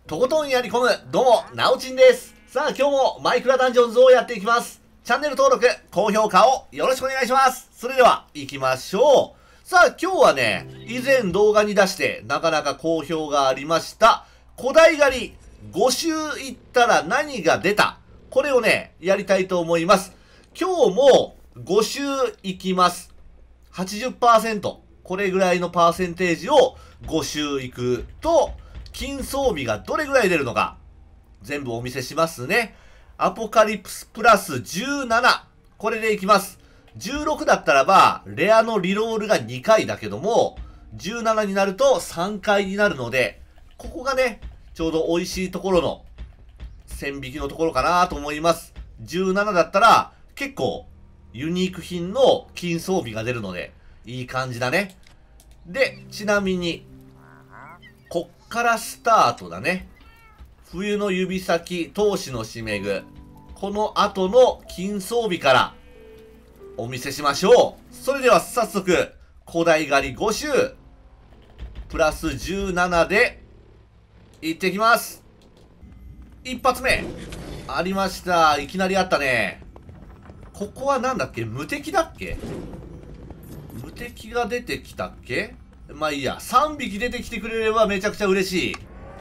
とことんやり込む、どうも、なおちんです。さあ、今日もマイクラダンジョンズをやっていきます。チャンネル登録、高評価をよろしくお願いします。それでは、行きましょう。さあ、今日はね、以前動画に出して、なかなか好評がありました、古代狩り、5周行ったら何が出た。これをね、やりたいと思います。今日も5周行きます。80%。これぐらいのパーセンテージを5周行くと、金装備がどれぐらい出るのか、全部お見せしますね。アポカリプスプラス17。これでいきます。16だったらば、レアのリロールが2回だけども、17になると3回になるので、ここがね、ちょうど美味しいところの線引きのところかなと思います。17だったら、結構、ユニーク品の金装備が出るので、いい感じだね。で、ちなみに、こっからスタートだね。冬の指先、闘志の締め具。この後の金装備からお見せしましょう。それでは早速、古代狩り5周、プラス17で、行ってきます。一発目。ありました。いきなりあったね。ここはなんだっけ？無敵だっけ？無敵が出てきたっけ？まあいいや。3匹出てきてくれればめちゃくちゃ嬉しい。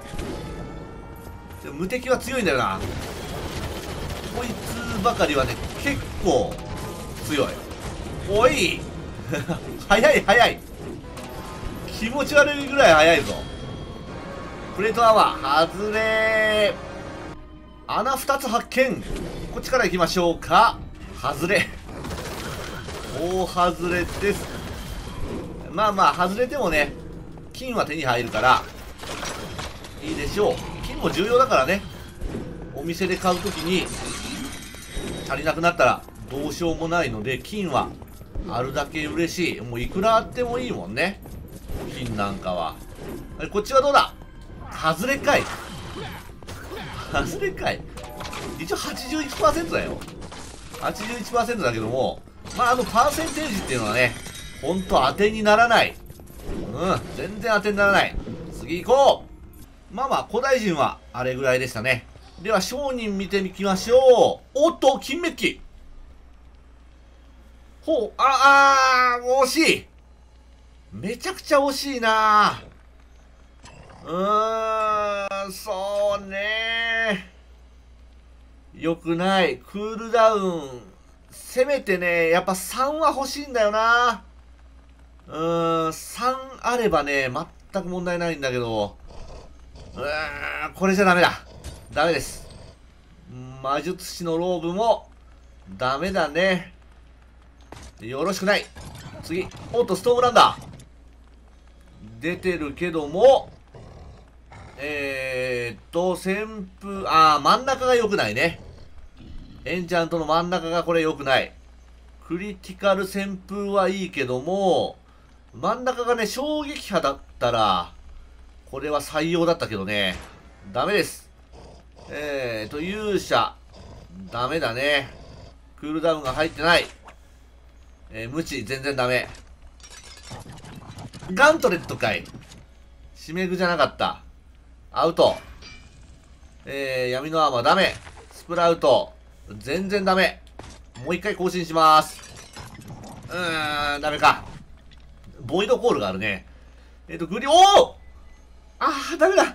でも無敵は強いんだよな。こいつばかりはね、結構強い。おい早い早い。気持ち悪いぐらい早いぞ。プレートアワー、外れー。穴2つ発見。こっちから行きましょうか。外れ。大外れです。まあまあ、外れてもね、金は手に入るから、いいでしょう。金も重要だからね。お店で買うときに、足りなくなったらどうしようもないので、金はあるだけ嬉しい。もういくらあってもいいもんね。金なんかは。こっちはどうだ？外れかい。外れかい。一応 81% だよ。81% だけども、まあパーセンテージっていうのはね、ほんと当てにならない。全然当てにならない。次行こう。まあまあ、古代人はあれぐらいでしたね。では、商人見てみましょう。おっと、金メッキ。ほう、惜しい。めちゃくちゃ惜しいな。そうね。よくない。クールダウン。せめてね、やっぱ3は欲しいんだよな。3あればね、全く問題ないんだけど。これじゃダメだ。ダメです。魔術師のローブも、ダメだね。よろしくない。次。おっと、ストームランダー。出てるけども、旋風、真ん中が良くないね。エンチャントの真ん中がこれ良くない。クリティカル旋風はいいけども、真ん中がね、衝撃波だったら、これは採用だったけどね。ダメです。勇者。ダメだね。クールダウンが入ってない。無知、全然ダメ。ガントレットかい。締め具じゃなかった。アウト。闇のアーマーダメ。スプラウト。全然ダメ。もう一回更新します。ダメか。ボイドコールがあるね。グリ、ダメだ。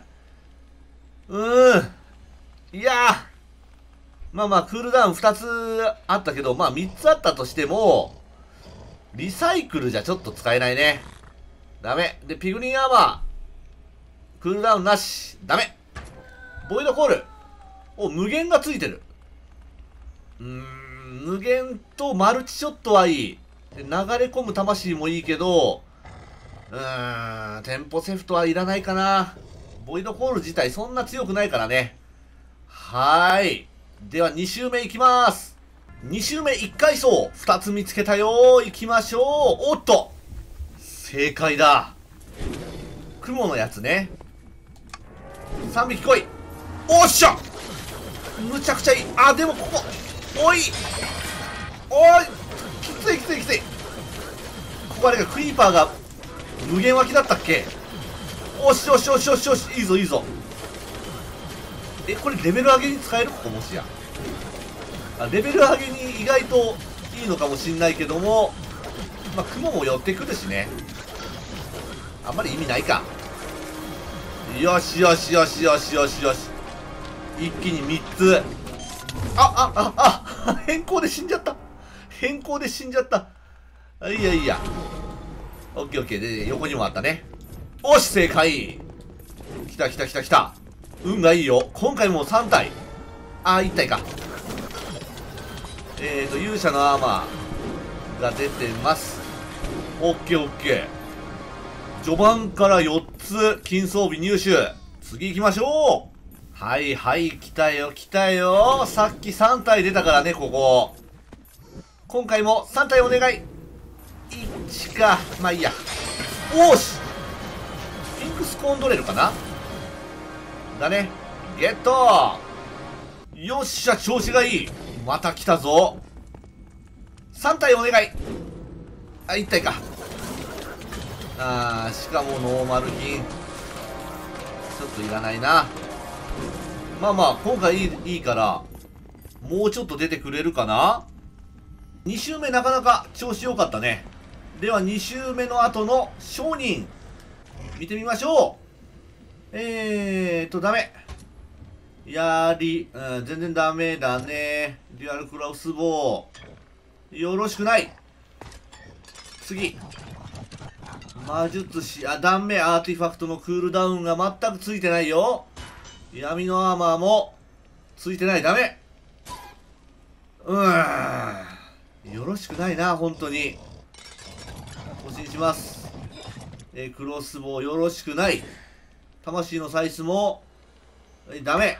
いやー。まあまあ、クールダウン2つあったけど、まあ3つあったとしても、リサイクルじゃちょっと使えないね。ダメ。で、ピグリンアーマー。クールダウンなし。ダメ。ボイドコール。無限がついてる。無限とマルチショットはいい。で流れ込む魂もいいけど、テンポセフトはいらないかな。ボイドコール自体そんな強くないからね。では2周目いきます。2周目1回走。2つ見つけたよ。行きましょう。おっと正解だ。雲のやつね。3匹来い。おっしゃむちゃくちゃいい。でもここ。おいきついきついきつい。ここあれがクリーパーが無限湧きだったっけ。おしよしよしよしよし。いいぞいいぞ。 これレベル上げに使える？ここもしや。レベル上げに意外といいのかもしんないけども、まあ、雲も寄ってくるしね。あんまり意味ないか。よしよしよしよしよしよし。一気に3つ。変更で死んじゃった。変更で死んじゃった。いいやいいや。オッケーオッケー。で、横にもあったね。おし、正解。来た来た来た来た。運がいいよ。今回も3体。1体か。勇者のアーマーが出てます。オッケーオッケー。序盤から4つ金装備入手。次行きましょう。はいはい、来たよ来たよ。さっき3体出たからね、ここ。今回も3体お願い。1か。まあいいや。おーし、ピンクスコーンドレルかなだね。ゲット。よっしゃ、調子がいい。また来たぞ。3体お願い。1体か。しかもノーマル品。ちょっといらないな。まあまあ、今回いいから、もうちょっと出てくれるかな。2周目なかなか調子良かったね。では2周目の後の商人、見てみましょう。ダメ。全然ダメだね。デュアルクロスボウ。よろしくない。次。魔術師、ダメ。アーティファクトのクールダウンが全くついてないよ。闇のアーマーもついてない。ダメ。よろしくないな、本当に。更新します。クロスボウよろしくない。魂のサイスも、ダメ。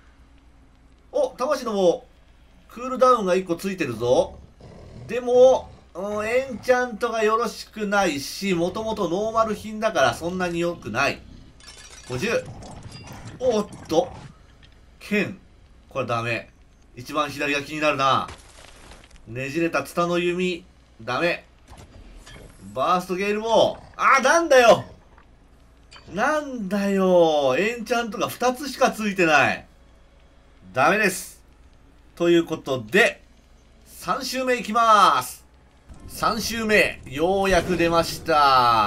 魂の棒、クールダウンが1個ついてるぞ。でも、エンチャントがよろしくないし、もともとノーマル品だからそんなに良くない。50。おっと。剣。これダメ。一番左が気になるな。ねじれたツタの弓。ダメ。バーストゲールボー。なんだよ。なんだよ。エンチャントが2つしかついてない。ダメです。ということで、3周目いきまーす。3周目、ようやく出ました。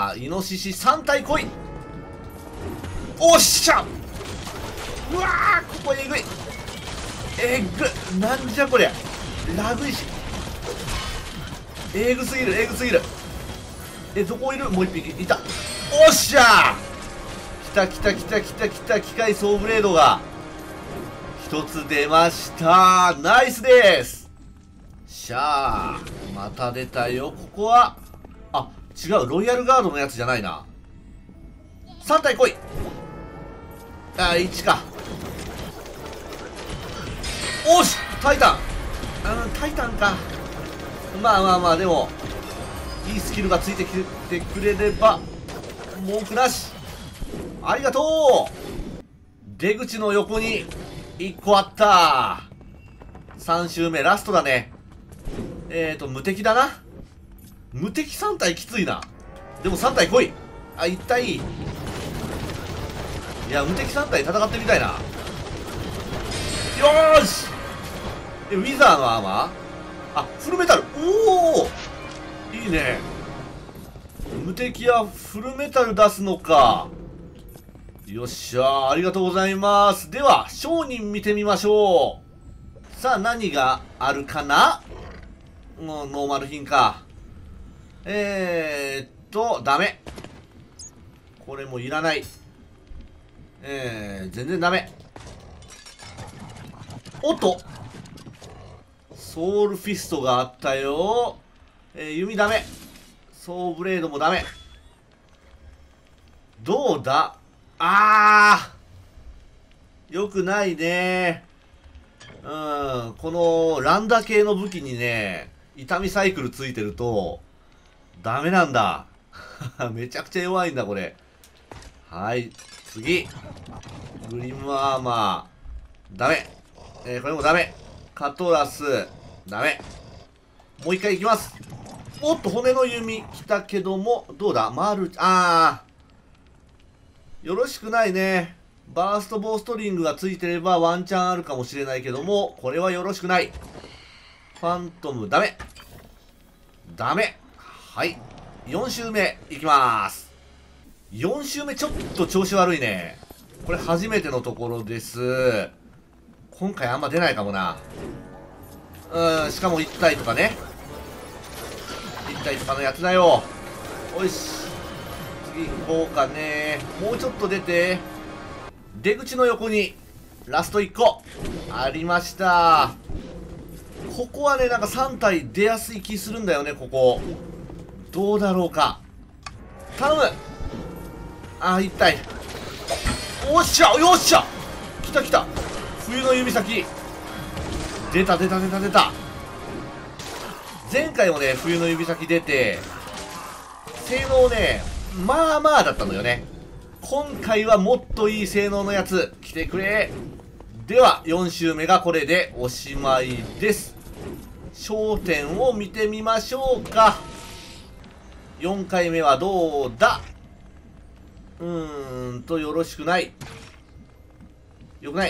イノシシ3体来い。おっしゃ。うわー、ここえぐい。なんじゃこりゃ。ラグいし。えぐすぎる、えぐすぎる。どこいる？もう一匹いた。おっしゃー。来た来た来た来た来た。機械総ブレードが一つ出ました。ナイスです。しゃあ、また出たよ。ここは、違う。ロイヤルガードのやつじゃないな。3体来い。1か。おし、タイタン。タイタンか。まあまあまあ、でも、いいスキルがついてきてくれれば、文句なし。ありがとう。出口の横に1個あった。3周目、ラストだね。無敵だな。無敵3体きついな。でも3体来い。1体。いや、無敵3体戦ってみたいな。よーし。ウィザーのアーマー？フルメタル。おお、いいね。無敵はフルメタル出すのか。よっしゃー、ありがとうございます。では、商人見てみましょう。さあ、何があるかな？もうノーマル品か。ダメ。これもいらない。全然ダメ。おっと、ソウルフィストがあったよ。弓ダメ。ソウブレードもダメ。どうだ？よくないね。このランダ系の武器にね、痛みサイクルついてると、ダメなんだ。めちゃくちゃ弱いんだ、これ。はい、次。グリムアーマー。ダメ。これもダメ。カトラス。ダメ。もう一回いきます。おっと、骨の弓来たけども、どうだ？よろしくないね。 バーストボーストリングがついてればワンチャンあるかもしれないけども、これはよろしくない。ファントムダメ。ダメ。はい。4周目いきます。4周目ちょっと調子悪いね。これ初めてのところです。今回あんま出ないかもな。しかも1体とかね。1体とかのやつだよ。よし。次行こうかね。もうちょっと出て。出口の横にラスト1個ありました。ここはね、なんか3体出やすい気するんだよね、ここ。どうだろうか。頼む。1体。おっしゃ、よっしゃ、来た来た。冬の指先出た出た出た出た。前回もね、冬の指先出て性能ね、まあまあだったのよね。今回はもっといい性能のやつ来てくれ。では4周目がこれでおしまいです。焦点を見てみましょうか。4回目はどうだ。よろしくない。よくない。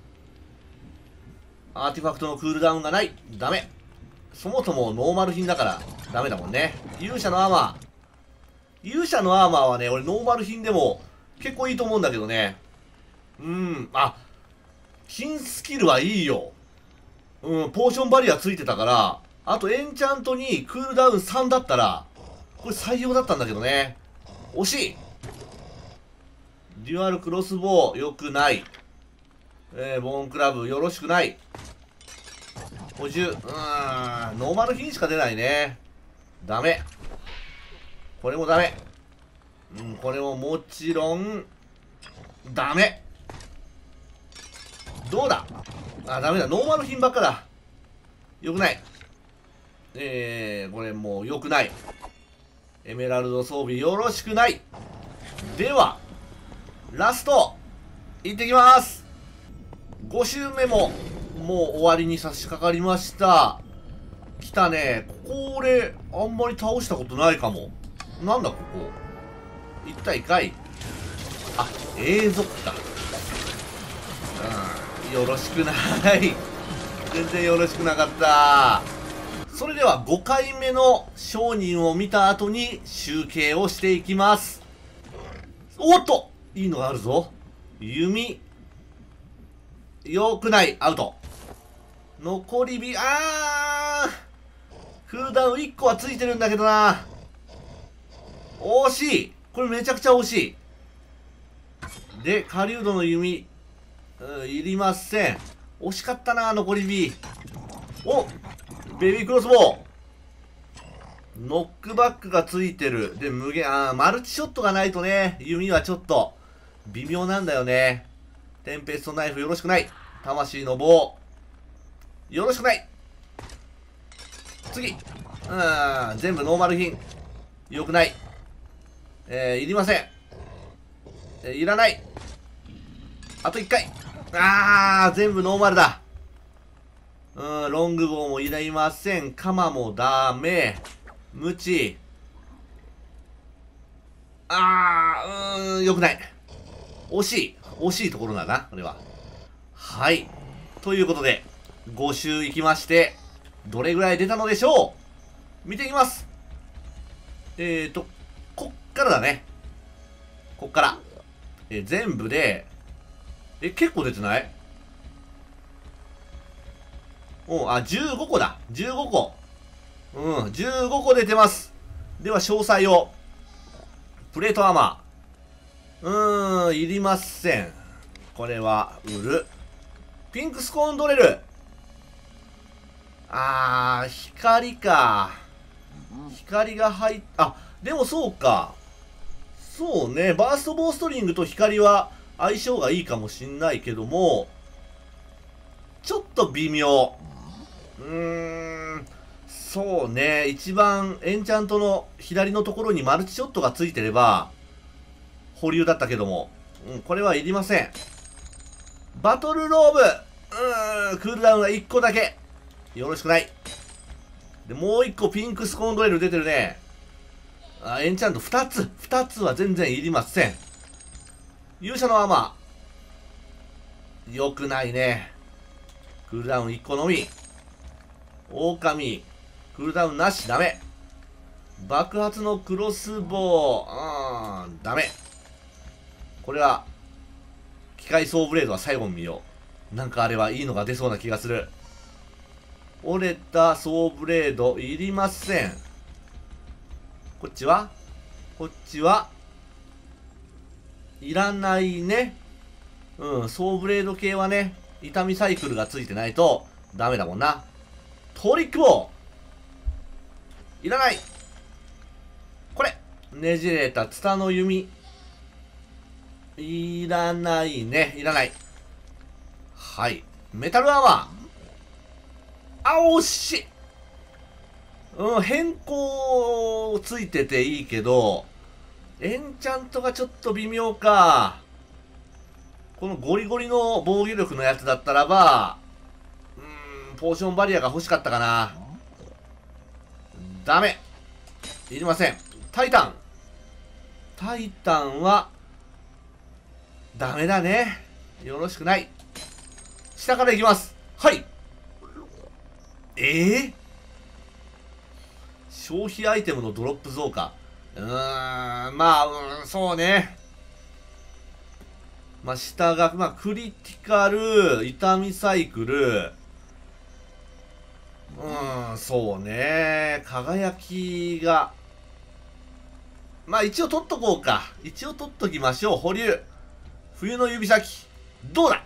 アーティファクトのクールダウンがない。ダメ。そもそもノーマル品だからダメだもんね。勇者のアーマー。勇者のアーマーはね、俺ノーマル品でも結構いいと思うんだけどね。金スキルはいいよ。ポーションバリアついてたから、あとエンチャントにクールダウン3だったら、これ採用だったんだけどね。惜しい。デュアルクロスボウ、よくない。ボーンクラブ、よろしくない。補充、ノーマル品しか出ないね。ダメ。これもダメ。これももちろん、ダメ。どうだ。ダメだ。ノーマル品ばっかだ。よくない。これもうよくない。エメラルド装備よろしくない。では、ラスト、いってきます。5周目も、もう終わりに差し掛かりました。来たね。ここ俺、あんまり倒したことないかも。なんだここ。一体かい。永続か。よろしくない。全然よろしくなかった。それでは5回目の商人を見た後に集計をしていきます。おっと、いいのがあるぞ。弓。よくない。アウト。残り火。クールダウン1個はついてるんだけどな。惜しい。これめちゃくちゃ惜しい。で、狩人の弓。いりません。惜しかったな、残り火。お、ベビークロスボウ。ノックバックがついてる。で、無限、マルチショットがないとね、弓はちょっと、微妙なんだよね。テンペストナイフよろしくない。魂の棒。よろしくない。次。全部ノーマル品。よくない。いりません。いらない。あと1回。全部ノーマルだ。ロングボウもいりません。鎌もダメ。無知。よくない。惜しい。惜しいところだな、これは。はい。ということで、5周行きまして、どれぐらい出たのでしょう。見ていきます。こっからだね。こっから。全部で、結構出てない？15個だ。15個。15個出てます。では、詳細を。プレートアーマー。いりません。これは、売る。ピンクスコーンドレル。光か。光が入っ、でもそうか。そうね。バーストボーストリングと光は相性がいいかもしんないけども、ちょっと微妙。そうね。一番エンチャントの左のところにマルチショットがついてれば、保留だったけども。これはいりません。バトルローブ。クールダウンが1個だけ。よろしくない。で、もう1個ピンクスコーンドレル出てるね。エンチャント2つ。2つは全然いりません。勇者のアーマ良くないね。クールダウン1個のみ。狼。クールダウンなし。ダメ。爆発のクロスボウ。ダメ。これは、機械ソーブレードは最後に見よう。なんかあれはいいのが出そうな気がする。折れたソーブレードいりません。こっちはいらないね。ソーブレード系はね、痛みサイクルがついてないとダメだもんな。トリックボウいらない。これねじれたツタの弓いらないね。いらない。はい。メタルアーマー。惜しい。変更ついてていいけど、エンチャントがちょっと微妙か。このゴリゴリの防御力のやつだったらば、ポーションバリアが欲しかったかな。ダメ。いりません。タイタンは、ダメだね。よろしくない。下からいきます。はい。消費アイテムのドロップ増加。そうね。下が、クリティカル、痛みサイクル。そうね。輝きが。一応取っとこうか。一応取っときましょう。保留。冬の指先。どうだ。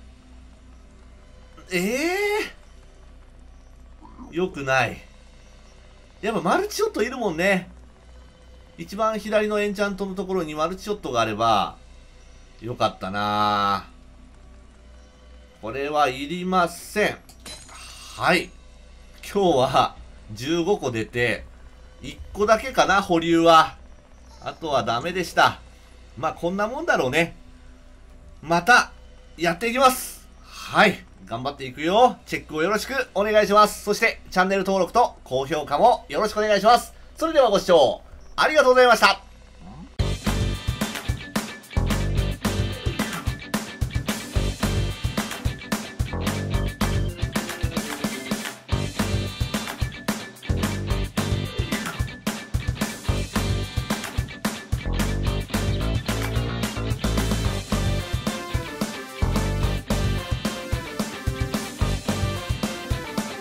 よくない。やっぱマルチショットいるもんね。一番左のエンチャントのところにマルチショットがあれば、よかったな。これはいりません。はい。今日は15個出て、1個だけかな、保留は。あとはダメでした。こんなもんだろうね。また、やっていきます。はい。頑張っていくよ。チェックをよろしくお願いします。そして、チャンネル登録と高評価もよろしくお願いします。それではご視聴ありがとうございました。